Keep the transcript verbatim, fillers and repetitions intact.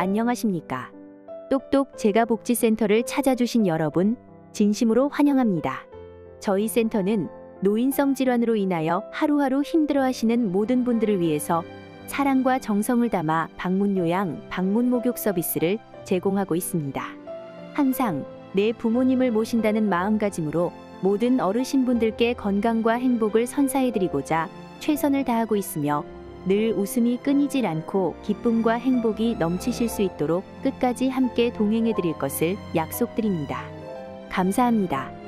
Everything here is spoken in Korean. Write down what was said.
안녕하십니까? 똑똑 재가복지센터를 찾아주신 여러분, 진심으로 환영합니다. 저희 센터는 노인성 질환으로 인하여 하루하루 힘들어하시는 모든 분들을 위해서 사랑과 정성을 담아 방문 요양, 방문 목욕 서비스를 제공하고 있습니다. 항상 내 부모님을 모신다는 마음가짐으로 모든 어르신분들께 건강과 행복을 선사해드리고자 최선을 다하고 있으며 늘 웃음이 끊이질 않고 기쁨과 행복이 넘치실 수 있도록 끝까지 함께 동행해드릴 것을 약속드립니다. 감사합니다.